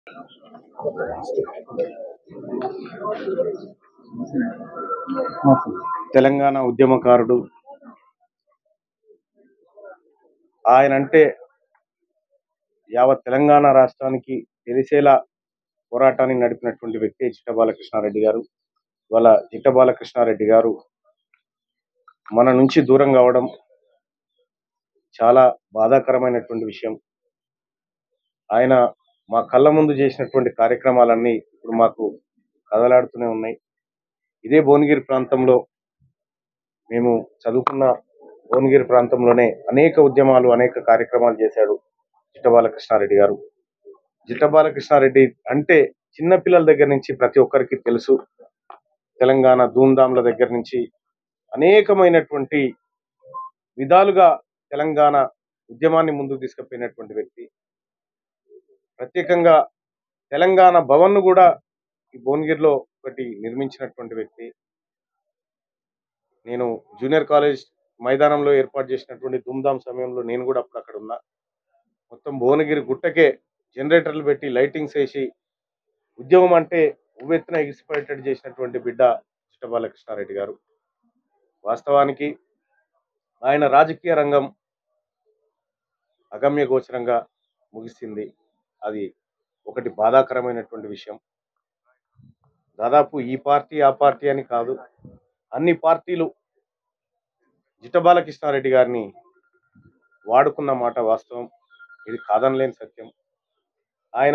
తెలంగాణ ఉద్యమకారుడు. ఆయనంటే యావత్ తెలంగాణ రాష్ట్రానికి తెలిసేలా పోరాటాన్ని నడిపినటువంటి వ్యక్తి జిట్ట బాలకృష్ణారెడ్డి గారు. వాళ్ళ జిట్ట బాలకృష్ణారెడ్డి గారు మన నుంచి దూరం కావడం చాలా బాధాకరమైనటువంటి విషయం. ఆయన మా కళ్ళ ముందు చేసినటువంటి కార్యక్రమాలన్నీ ఇప్పుడు మాకు కదలాడుతూనే ఉన్నాయి. ఇదే భువనగిరి ప్రాంతంలో మేము చదువుకున్న భువనగిరి ప్రాంతంలోనే అనేక ఉద్యమాలు, అనేక కార్యక్రమాలు చేశాడు జిట్ట బాలకృష్ణారెడ్డి గారు. జిట్ట బాలకృష్ణారెడ్డి అంటే చిన్నపిల్లల దగ్గర నుంచి ప్రతి ఒక్కరికి తెలుసు. తెలంగాణ ధూమ్ధాంల దగ్గర నుంచి అనేకమైనటువంటి విధాలుగా తెలంగాణ ఉద్యమాన్ని ముందుకు తీసుకుపోయినటువంటి వ్యక్తి. ప్రత్యేకంగా తెలంగాణ భవన్ ను కూడా ఈ భువనగిరిలో ఒకటి నిర్మించినటువంటి వ్యక్తి. నేను జూనియర్ కాలేజ్ మైదానంలో ఏర్పాటు చేసినటువంటి ధూమ్ధాం సమయంలో నేను కూడా అప్పుడు అక్కడ ఉన్నా. మొత్తం భువనగిరి గుట్టకే జనరేటర్లు పెట్టి లైటింగ్స్ వేసి ఉద్యమం అంటే ఉవ్వెత్తున ఎగిసిపోయేటట్టు చేసినటువంటి బిడ్డ జిట్ట బాలకృష్ణారెడ్డి గారు. వాస్తవానికి ఆయన రాజకీయ రంగం అగమ్య గోచరంగా ముగిసింది. అది ఒకటి బాధాకరమైనటువంటి విషయం. దాదాపు ఈ పార్టీ ఆ పార్టీ అని కాదు, అన్ని పార్టీలు జిట్ట బాలకృష్ణారెడ్డి గారిని వాడుకున్న మాట వాస్తవం. ఇది కాదనలేని సత్యం. ఆయన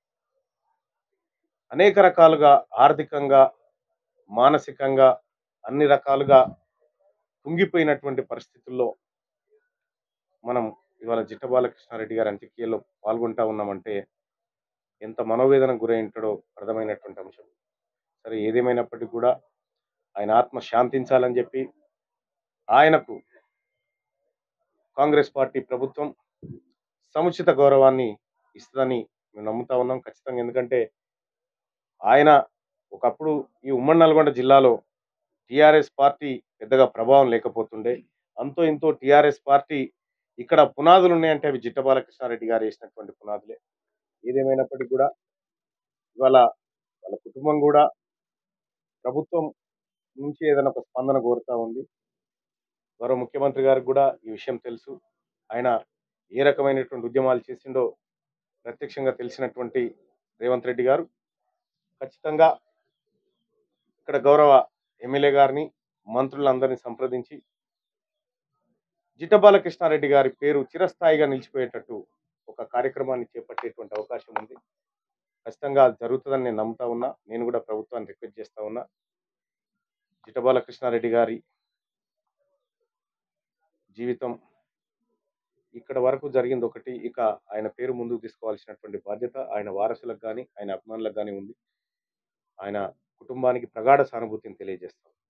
అనేక రకాలుగా ఆర్థికంగా, మానసికంగా అన్ని రకాలుగా కుంగిపోయినటువంటి పరిస్థితుల్లో మనం ఇవాళ జిట్ట బాలకృష్ణారెడ్డి గారి అంత్యక్రియల్లో పాల్గొంటా ఉన్నామంటే ఎంత మనోవేదనకు గురై ఉంటాడో అర్థమైనటువంటి అంశం. సరే, ఏదేమైనప్పటికీ కూడా ఆయన ఆత్మ శాంతించాలని చెప్పి ఆయనకు కాంగ్రెస్ పార్టీ ప్రభుత్వం సముచిత గౌరవాన్ని ఇస్తుందని మేము నమ్ముతా ఉన్నాం ఖచ్చితంగా. ఎందుకంటే ఆయన ఒకప్పుడు ఈ ఉమ్మడి నల్గొండ జిల్లాలో టిఆర్ఎస్ పార్టీ పెద్దగా ప్రభావం లేకపోతుండే. అంతో ఇంతో టిఆర్ఎస్ పార్టీ ఇక్కడ పునాదులు ఉన్నాయంటే అవి జిట్ట బాలకృష్ణారెడ్డి గారు వేసినటువంటి పునాదులే. ఏదేమైనప్పటికీ కూడా ఇవాళ వాళ్ళ కుటుంబం కూడా ప్రభుత్వం నుంచి ఏదైనా ఒక స్పందన కోరుతా ఉంది. గౌరవ ముఖ్యమంత్రి గారికి కూడా ఈ విషయం తెలుసు. ఆయన ఏ రకమైనటువంటి ఉద్యమాలు చేసిండో ప్రత్యక్షంగా తెలిసినటువంటి రేవంత్ రెడ్డి గారు ఖచ్చితంగా ఇక్కడ గౌరవ ఎమ్మెల్యే గారిని, మంత్రులందరినీ సంప్రదించి జిట్ట బాలకృష్ణారెడ్డి గారి పేరు చిరస్థాయిగా నిలిచిపోయేటట్టు ఒక కార్యక్రమాన్ని చేపట్టేటువంటి అవకాశం ఉంది. ఖచ్చితంగా అది జరుగుతుందని నేను నమ్ముతా ఉన్నా. నేను కూడా ప్రభుత్వాన్ని రిక్వెస్ట్ చేస్తా ఉన్నా. జిట్ట బాలకృష్ణారెడ్డి గారి జీవితం ఇక్కడ వరకు జరిగింది ఒకటి. ఇక ఆయన పేరు ముందుకు తీసుకోవాల్సినటువంటి బాధ్యత ఆయన వారసులకు కానీ, ఆయన అభిమానులకు కానీ ఉంది. ఆయన కుటుంబానికి ప్రగాఢ సానుభూతిని తెలియజేస్తాం.